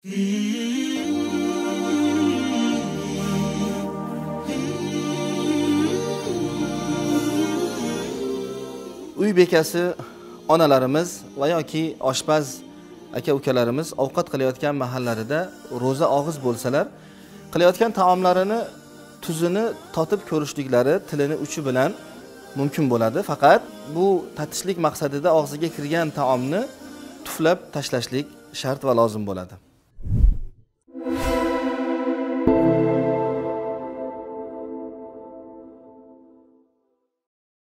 Uy bekasi onalarimiz va yoki oshpaz aka-ukalarimiz ovqat qilayotgan mahallarida ro'za og'iz bo'lsalar, qilayotgan taomlarini tuzini totib ko'rishliklari tilini uchi bilan mumkin bo'ladi. Faqat bu tatishlik maqsadida og'ziga kirgan taomni tuflab tashlashlik shart va lozim bo'ladi.